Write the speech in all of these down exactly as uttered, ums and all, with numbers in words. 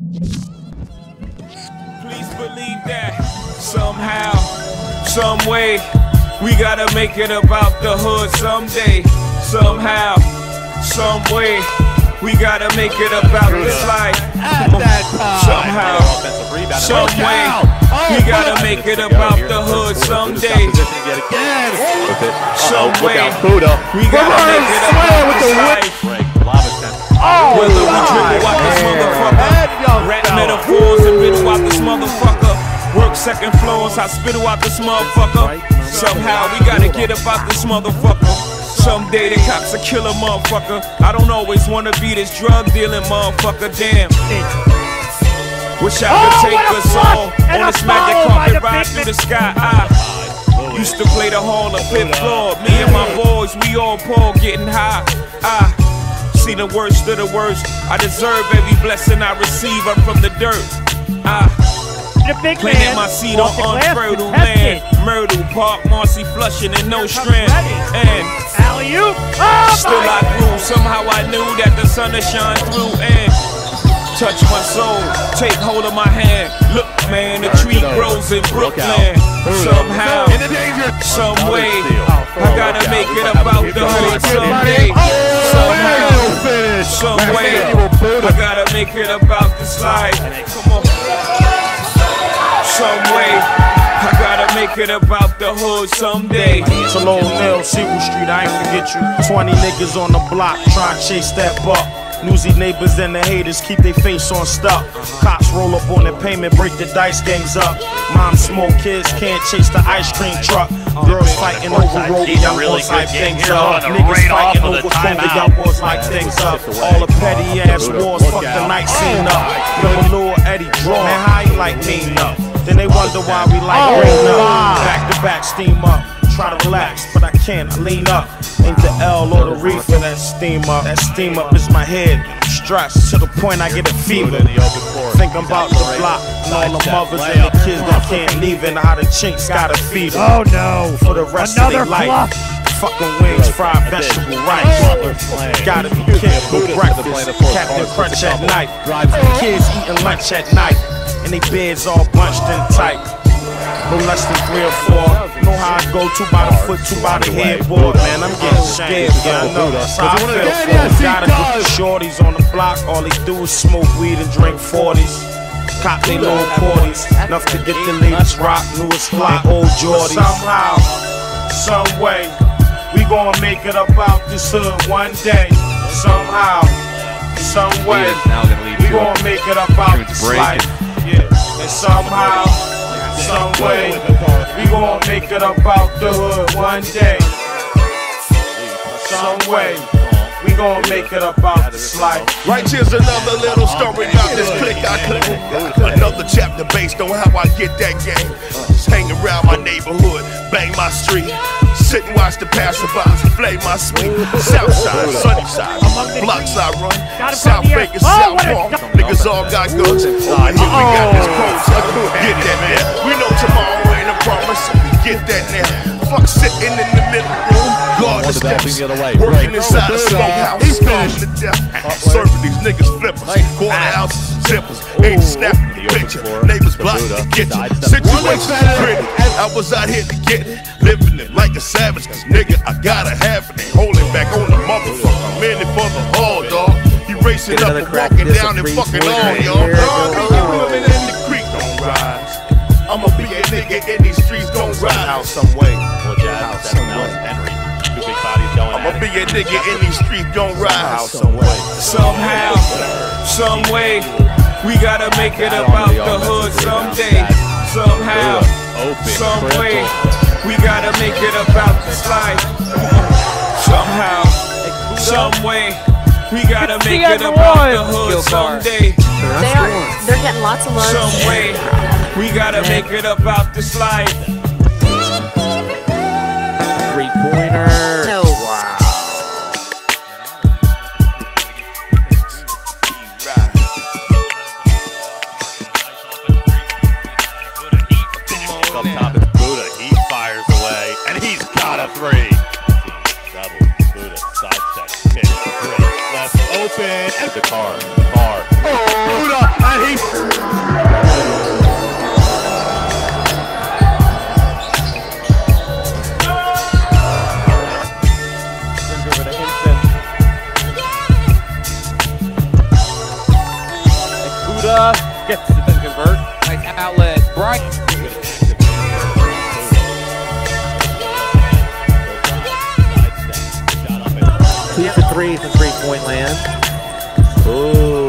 Please believe that somehow, some way, we gotta make it about the hood someday. Somehow, some way, we gotta make it about this life. Somehow, some way, we gotta make it about the hood someday. Some way, we gotta make it about this life. Whether we dribble out this motherfucker, rap metaphors and riddle out this motherfucker, work second floors, I spittle out this motherfucker. Somehow we gotta get about this motherfucker. Someday the cops will kill a motherfucker. I don't always wanna be this drug dealing motherfucker. Damn. Wish I could take us all on this magic carpet ride through the sky. I used to play the hall of fifth floor. Me and my boys, we all poor, getting high. I see the worst of the worst. I deserve every blessing I receive. I'm from the dirt. I planted my seed on unfertile land. Myrtle Park, Marcy, Flushing, and no strand. And still I grew. Somehow I knew that the sun would shine through and touch my soul, take hold of my hand. Look, man, the tree grows in Brooklyn. Somehow, some way, I gotta make it about the hood someday. Somehow, some way, I gotta make it about this life. Come on. Some way, I gotta make it about the hood someday. Salone Nail, Sequel Street, I ain't forget you. Twenty niggas on the block trying to chase that buck. Newsy neighbors and the haters keep their face on stuck. Cops roll up on their payment, break the dice games up. Mom smoke, kids can't chase the ice cream truck. Girls fighting over road, young boys like things up. Niggas fighting over phone, young boys like things up. All the petty ass wars, fuck the night scene up. Remember Lil Eddie draw, man, how you like mean up? Then they wonder why we like rain up. Back to back, steam up. Try to relax, but I can't, I lean up. Ain't the L or the reefer that steam up. That steam up is my head. Stressed to the point I get a fever. Think about the block and all the mothers and the kids that can't leave and how the chinks gotta feed them. Oh no! For the rest of their life. Fucking wings, fried vegetable rice. Gotta be careful, breakfast. Captain Crunch at night. Kids eating lunch at night. And they beds all bunched in tight. No less than three or four. Know how I go, two by the foot, two by the headboard. Man, I'm getting scared, yeah, I know that's how I feel. Gotta get the shorties on the block. All they do is smoke weed and drink forties. Cop they little forties. Enough to get the latest rock, newest fly, old Jordys. Somehow, some way, we gonna make it about this hood one day. Somehow, some way, we gonna make it about this life. Yeah, and somehow, some way, we gon' make it about the hood one day. Some way, we gon' make it about this life. Right here's another little story about this click I click. Another chapter based on how I get that game. Just hang around my neighborhood, bang my street. Sit and watch the passerbys, flay my sweet. Southside, Sunnyside, blocks I run. South Vegas, South Park, niggas all got guns. Over here we got this close. Get that now. We know tomorrow ain't a promise. Get that now. Fuck sitting in the middle room, guard the steps. Working inside a smokehouse, starving to death. Serving these niggas flippers, quarter ounces, zippers. Ain't snapping the picture. Neighbors blocking the kitchen. Situation pretty. I was out here to get it. Living it like a savage, cause nigga, I gotta have it. Ain't holding back on the motherfucker. I'm in it for the hall, dog. He racing up and walking down and fucking on, y'all. Women in the creek don't rise. I'ma be a nigga in these streets gon' rise. Some way. I'ma be a nigga in these streets gon' rise. Some way. Somehow, some way, we gotta make it about the hood someday. Somehow, some way, we gotta make it about this life. Somehow, some way, we gotta make it about the hood someday. They are, they're getting lots of love. Some way, we gotta make it about this life. Three pointer. No. Wow. Up top is Buddha. He fires away, and he's got a three. Double Buddha side check, kick, break, left open, and the car, car. Oh, Buddha, and he Buddha gets it to convert. Nice outlet. Bright. Two for three from three-point land. Ooh.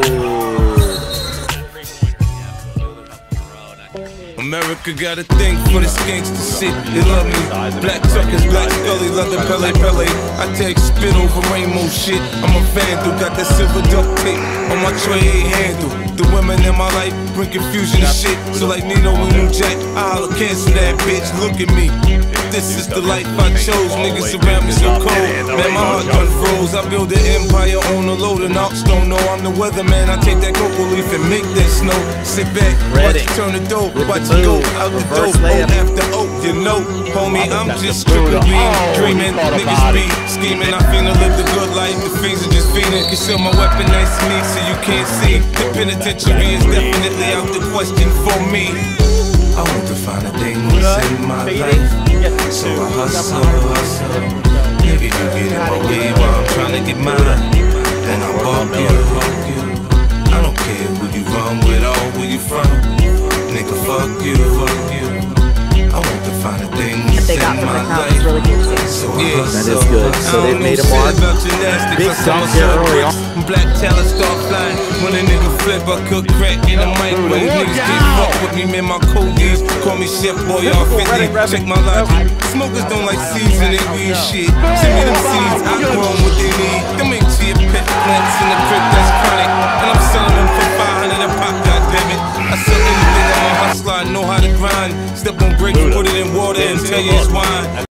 America got a thing for this gangsta shit. They love me. Black Tuckers, Black Scully, London Pele Pele. I take spit over rainbow shit. I'm a vandal, got that silver duct tape on my tray ain't handle. The women in my life bring confusion and shit. So like Nino and New Jack, I holla cancel that bitch. Look at me. This is the life I chose. Niggas around me so cold. Man, my heart done froze. I build an empire on a load of knocks. Don't know I'm the weatherman. I take that cocoa leaf and make that snow. Sit back, watch it turn the dough. Watch it go out the dope. O after O, you know, homie, I'm just strictly dreaming. Niggas be scheming. I finna live the good life. The fiends are just fiending. Conceal my weapon nice and neat so you can't see. The penitentiary is definitely out the question for me. I want to find a thing that's in my life. So I hustle, hustle. Nigga, you get in my way while I'm trying to get mine. Then I walk you, walk you. I don't care who you run with or where you from. Nigga, fuck you, fuck you. I want to find a thing that's in my life. Really good. So yeah, that is good. So they've made a mark. Big dunk here early on. Black talent start flying. When a nigga flip, I cook crack in the microwave. Niggas can't fuck with me, man. My codies call me Chef Boy R fifty. Check my logic. Smokers don't like seasoning weed shit. Send me them seeds, I grow them what they need. Them ain't chia pet plants in the crib that's chronic. And I'm selling them for five hundred a pop, goddammit. I sell anything, I'm a hustler, I know how to grind. Step on bricks, put it in water and tell you it's wine.